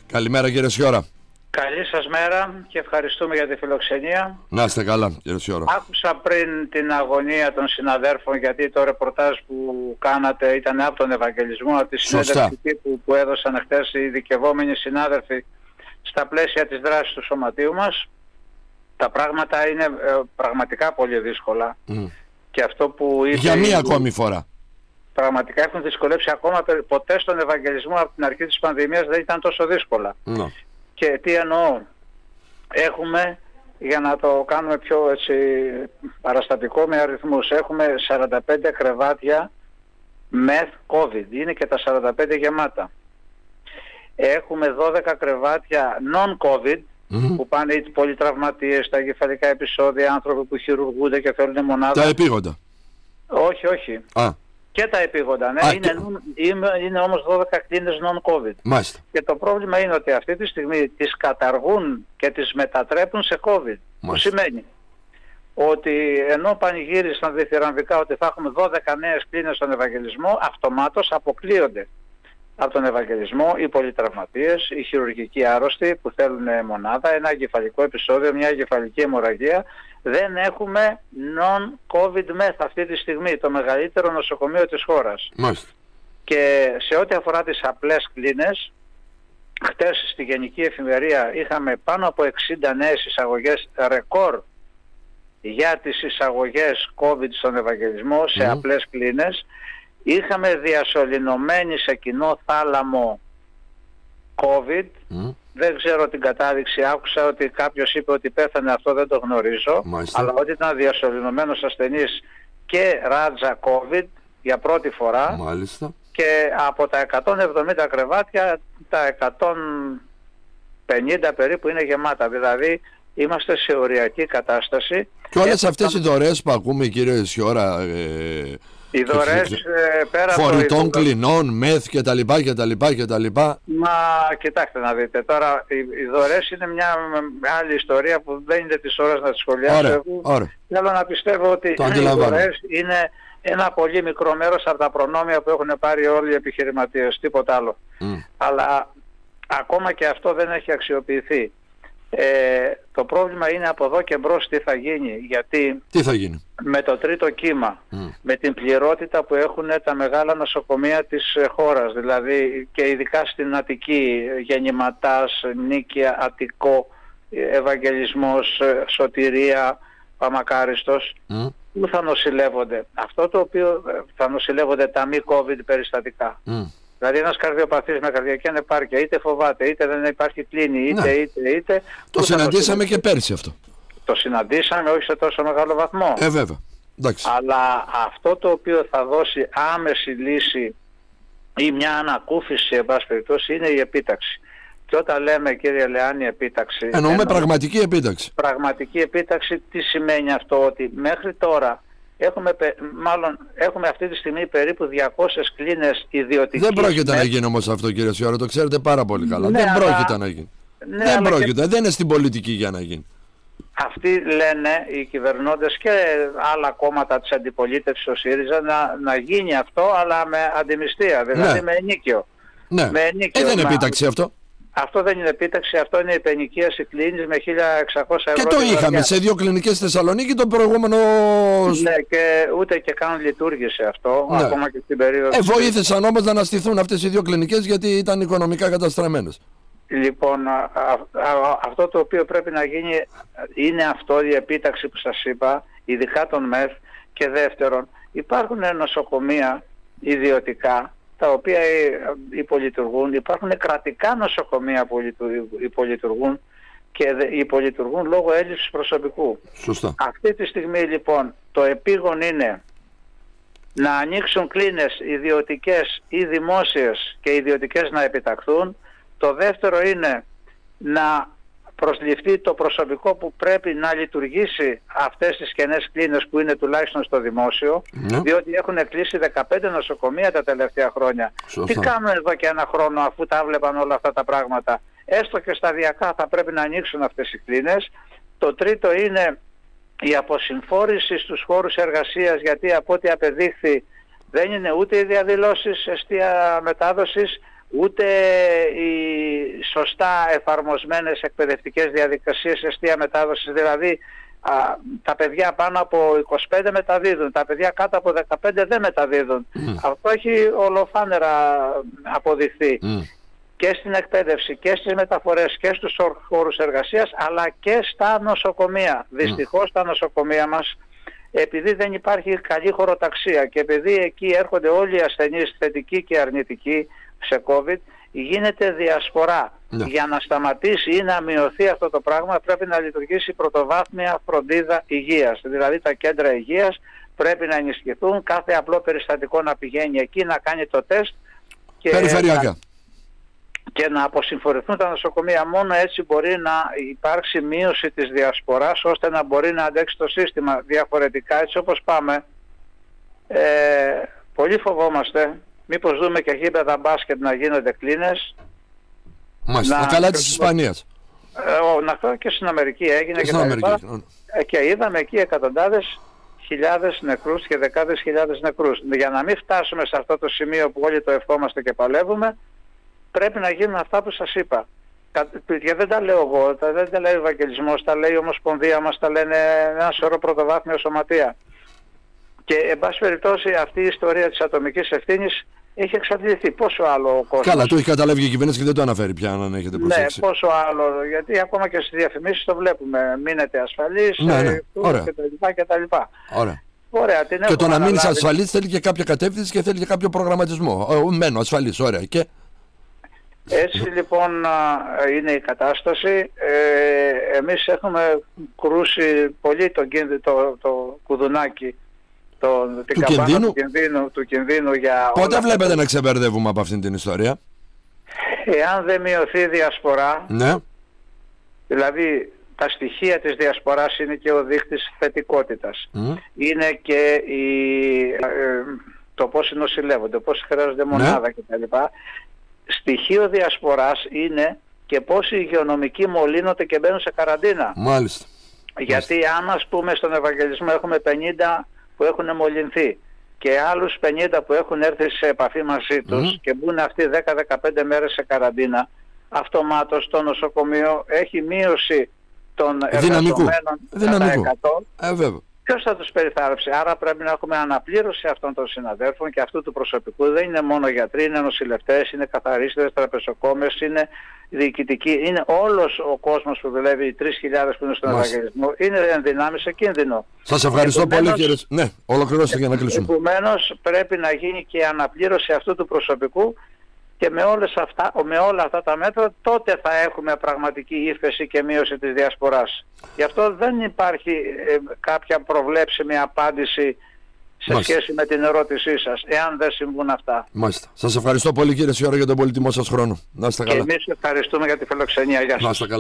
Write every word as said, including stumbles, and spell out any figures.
Καλημέρα κύριε Σιώρα. Καλή σας μέρα και ευχαριστούμε για τη φιλοξενία. Να είστε καλά κύριε Σιώρα. Άκουσα πριν την αγωνία των συναδέρφων, γιατί το ρεπορτάζ που κάνατε ήταν από τον Ευαγγελισμό, από τη συνέντευξη τύπου που έδωσαν χτες οι ειδικευόμενοι συνάδελφοι στα πλαίσια της δράσης του σωματείου μας. Τα πράγματα είναι ε, πραγματικά πολύ δύσκολα. Mm. Και αυτό που είπε, για μία ακόμη φορά. Πραγματικά έχουν δυσκολέψει ακόμα. Ποτέ στον Ευαγγελισμό από την αρχή της πανδημίας δεν ήταν τόσο δύσκολα. Mm. Και τι εννοώ, έχουμε, για να το κάνουμε πιο έτσι παραστατικό με αριθμούς, έχουμε σαράντα πέντε κρεβάτια με COVID, είναι και τα σαράντα πέντε γεμάτα. Έχουμε δώδεκα κρεβάτια non-COVID, mm-hmm. που πάνε οι πολυτραυματίες, τα εγκεφαλικά επεισόδια, άνθρωποι που χειρουργούνται και θέλουν μονάδα. Τα επίγοντα. Όχι, όχι. Α. Και τα επίγοντα, ναι. Α, είναι, και... είναι, είναι όμως δώδεκα κλίνες non-COVID. Μάλιστα. Και το πρόβλημα είναι ότι αυτή τη στιγμή τις καταργούν και τις μετατρέπουν σε COVID. Μάλιστα. Που σημαίνει ότι ενώ πανηγύρισαν διθυραμβικά ότι θα έχουμε δώδεκα νέες κλίνες στον Ευαγγελισμό, αυτομάτως αποκλείονται από τον Ευαγγελισμό οι πολυτραυματίες, οι χειρουργικοί άρρωστοι που θέλουν μονάδα, ένα εγκεφαλικό επεισόδιο, μια εγκεφαλική αιμορραγία. Δεν έχουμε non-COVID meth αυτή τη στιγμή, το μεγαλύτερο νοσοκομείο της χώρας. Μάλιστα. Και σε ό,τι αφορά τις απλές κλίνες, χτες στη Γενική Εφημερία είχαμε πάνω από εξήντα νέες εισαγωγές, ρεκόρ για τις εισαγωγές COVID στον Ευαγγελισμό σε mm. απλές κλίνες. Είχαμε διασωληνωμένη σε κοινό θάλαμο COVID. Mm. Δεν ξέρω την κατάδειξη, άκουσα ότι κάποιος είπε ότι πέθανε, αυτό δεν το γνωρίζω. Μάλιστα. Αλλά ότι ήταν διασωληνωμένος ασθενής και ράτζα COVID για πρώτη φορά. Μάλιστα. Και από τα εκατόν εβδομήντα κρεβάτια τα εκατόν πενήντα περίπου είναι γεμάτα. Δηλαδή είμαστε σε οριακή κατάσταση. Και όλες Έ, αυτές οι δωρεές που ακούμε κύριε Σιώρα, ε, οι δωρεές ε, πέρα φορητών από κλινών, μεθ και τα λοιπά και τα λοιπά και τα λοιπά. Μα κοιτάξτε να δείτε, τώρα οι, οι δωρεές είναι μια άλλη ιστορία που δεν είναι της ώρας να τη σχολιάσω. Ωραία, ωραία. Θέλω να πιστεύω ότι οι δωρεές είναι ένα πολύ μικρό μέρος από τα προνόμια που έχουν πάρει όλοι οι επιχειρηματίες, τίποτα άλλο. Mm. Αλλά ακόμα και αυτό δεν έχει αξιοποιηθεί. Ε, το πρόβλημα είναι από εδώ και μπρος τι θα γίνει, γιατί τι θα γίνει? Με το τρίτο κύμα, mm. με την πληρότητα που έχουν τα μεγάλα νοσοκομεία της χώρας, δηλαδή και ειδικά στην Αττική, Γεννηματάς, Νίκαια, Αττικό, Ευαγγελισμός, Σωτηρία, Παμακάριστος, mm. που θα νοσηλεύονται? Αυτό το οποίο θα νοσηλεύονται τα μη COVID περιστατικά. Mm. Δηλαδή ένας καρδιοπαθής με καρδιακή ανεπάρκεια, είτε φοβάται, είτε δεν υπάρχει κλίνη, είτε, ναι. είτε, είτε... Το συναντήσαμε και πέρσι αυτό. Το συναντήσαμε, όχι σε τόσο μεγάλο βαθμό. Ε, βέβαια. Εντάξει. Αλλά αυτό το οποίο θα δώσει άμεση λύση ή μια ανακούφιση, εν πάση περιπτώσει, είναι η επίταξη. Και όταν λέμε, κύριε Λεάνη, επίταξη... Εννοούμε εννοώ, πραγματική επίταξη. Πραγματική επίταξη, τι σημαίνει αυτό? Ότι μέχρι τώρα... Έχουμε, μάλλον, έχουμε αυτή τη στιγμή περίπου διακόσιες κλίνες ιδιωτικές. Δεν πρόκειται με... να γίνει όμως αυτό κύριε Σιώρα, το ξέρετε πάρα πολύ καλά. Ναι, δεν αλλά... πρόκειται να γίνει. Ναι, δεν πρόκειται, και... δεν είναι στην πολιτική για να γίνει. Αυτοί λένε οι κυβερνώντες και άλλα κόμματα της αντιπολίτευσης, ο ΣΥΡΙΖΑ, να, να γίνει αυτό, αλλά με αντιμιστία, δηλαδή ναι. με ενίκιο. Ναι, με ενίκιο, ε, δεν είναι επίταξη αυτό. Αυτό δεν είναι επίταξη, αυτό είναι υπενοικίαση κλίνης με χίλια εξακόσια ευρώ. Και το είχαμε βαριά. Σε δύο κλινικές στη Θεσσαλονίκη το προηγούμενο... Ναι, και ούτε και καν λειτουργήσε αυτό, ναι. ακόμα και στην περίοδο... Ε, βοήθησαν όμως να αναστηθούν αυτές οι δύο κλινικές γιατί ήταν οικονομικά καταστραμμένες. Λοιπόν, α, α, α, αυτό το οποίο πρέπει να γίνει είναι αυτό, η επίταξη που σας είπα, ειδικά των ΜΕΘ. Και δεύτερον, υπάρχουν νοσοκομεία ιδιωτικά, τα οποία υπολειτουργούν, υπάρχουν κρατικά νοσοκομεία που υπολειτουργούν και υπολειτουργούν λόγω έλλειψης προσωπικού. Σωστά. Αυτή τη στιγμή λοιπόν το επίγον είναι να ανοίξουν κλίνες ιδιωτικές ή δημόσιες και ιδιωτικές να επιταχθούν. Το δεύτερο είναι να προσληφθεί το προσωπικό που πρέπει να λειτουργήσει αυτές τις κενές κλίνες που είναι τουλάχιστον στο δημόσιο, ναι. διότι έχουν κλείσει δεκαπέντε νοσοκομεία τα τελευταία χρόνια. Σωστά. Τι κάνουν εδώ και ένα χρόνο αφού τα βλέπαν όλα αυτά τα πράγματα? Έστω και σταδιακά θα πρέπει να ανοίξουν αυτές οι κλίνες. Το τρίτο είναι η αποσυμφόρηση στους χώρους εργασίας, γιατί από ό,τι απεδείχθη δεν είναι ούτε οι διαδηλώσεις εστία μετάδοσης, ούτε οι σωστά εφαρμοσμένες εκπαιδευτικές διαδικασίες εστία μετάδοσης, δηλαδή α, τα παιδιά πάνω από είκοσι πέντε μεταδίδουν, τα παιδιά κάτω από δεκαπέντε δεν μεταδίδουν. Mm. Αυτό έχει ολοφάνερα αποδειχθεί. Mm. Και στην εκπαίδευση και στις μεταφορές και στους χώρους εργασίας, αλλά και στα νοσοκομεία. Mm. Δυστυχώς τα νοσοκομεία μας, επειδή δεν υπάρχει καλή χωροταξία και επειδή εκεί έρχονται όλοι οι ασθενείς θετικοί και αρνητικοί σε COVID, γίνεται διασπορά. Yeah. Για να σταματήσει ή να μειωθεί αυτό το πράγμα πρέπει να λειτουργήσει πρωτοβάθμια φροντίδα υγείας. Δηλαδή τα κέντρα υγείας πρέπει να ενισχυθούν, κάθε απλό περιστατικό να πηγαίνει εκεί, να κάνει το τεστ και περιφερειακά. Και να αποσυμφορηθούν τα νοσοκομεία. Μόνο έτσι μπορεί να υπάρξει μείωση της διασποράς, ώστε να μπορεί να αντέξει το σύστημα. Διαφορετικά, έτσι όπως πάμε, ε, πολύ φοβόμαστε μήπως δούμε και γήπεδα μπάσκετ να γίνονται κλίνες. Μάλιστα, να... καλά της Ισπανίας. Ε, να και στην Αμερική έγινε και, στην Αμερική. Ε, και είδαμε εκεί εκατοντάδες χιλιάδες νεκρούς και δεκάδες χιλιάδες νεκρούς. Για να μην φτάσουμε σε αυτό το σημείο που όλοι το ευχόμαστε και παλεύουμε, πρέπει να γίνουν αυτά που σας είπα. Και δεν τα λέω εγώ, δεν τα λέει ο Ευαγγελισμός, τα λέει η Ομοσπονδία μας, τα λένε ένα σωρό πρωτοβάθμια σωματεία. Και εν πάση περιπτώσει αυτή η ιστορία της ατομικής ευθύνης έχει εξαντληθεί. Πόσο άλλο ο κόσμος... Καλά, το έχει καταλάβει και η κυβέρνηση και δεν το αναφέρει πια, αν έχετε προσέξει. Ναι, πόσο άλλο, γιατί ακόμα και στις διαφημίσεις το βλέπουμε. Μείνετε ασφαλείς, ναι, ναι. Ωραία. και τα λοιπά και τα λοιπά. Ωραία. Ωραία, την και το να μείνεις αναλάβει... ασφαλής θέλει και κάποια κατεύθυνση και θέλει και κάποιο προγραμματισμό. Μένω ασφαλής, ωραία. Και... Έτσι λοιπόν είναι η κατάσταση. Ε, εμείς έχουμε κρούσει πολύ το, το, το κουδουνάκι το, την του, κινδύνου. του, κινδύνου, του κινδύνου για πότε όλα βλέπετε αυτά. Να ξεμπερδεύουμε από αυτήν την ιστορία? Εάν δεν μειωθεί η διασπορά, ναι. Δηλαδή τα στοιχεία της διασποράς είναι και ο δείκτης θετικότητας. Mm. Είναι και η, ε, το πώς νοσηλεύονται, πώς χρειάζονται μονάδα ναι. κτλ. Στοιχείο διασποράς είναι και πόσοι υγειονομικοί μολύνονται και μπαίνουν σε καραντίνα. Μάλιστα. Γιατί Μάλιστα. αν ας πούμε στον Ευαγγελισμό έχουμε πενήντα που έχουν μολυνθεί και άλλους πενήντα που έχουν έρθει σε επαφή μαζί τους mm. και μπουν αυτοί δέκα με δεκαπέντε μέρες σε καραντίνα, αυτομάτως το νοσοκομείο έχει μείωση των εργαζομένων κατά εκατό. Ε, βέβαια. Ποιος θα τους περιθάρρεψε? Άρα πρέπει να έχουμε αναπλήρωση αυτών των συναδέλφων και αυτού του προσωπικού. Δεν είναι μόνο γιατροί, είναι νοσηλευτές, είναι καθαρίστες, τραπεζοκόμες, είναι διοικητικοί. Είναι όλος ο κόσμος που δουλεύει, οι τρεις χιλιάδες που είναι στον Ευαγγελισμό, είναι εν δυνάμει σε κίνδυνο. Σας ευχαριστώ επομένως, πολύ κύριε. Ναι, ολοκληρώστε για να κλείσουμε. Επομένως πρέπει να γίνει και αναπλήρωση αυτού του προσωπικού. Και με, όλες αυτά, με όλα αυτά τα μέτρα τότε θα έχουμε πραγματική ύφεση και μείωση της διασποράς. Γι' αυτό δεν υπάρχει ε, κάποια προβλέψιμη απάντηση σε Μάλιστα. σχέση με την ερώτησή σας, εάν δεν συμβούν αυτά. Μάλιστα. Σας ευχαριστώ πολύ κύριε Σιώρο για τον πολύτιμό σας χρόνο. Να είστε καλά. Και εμείς ευχαριστούμε για τη φιλοξενία. Γεια σας.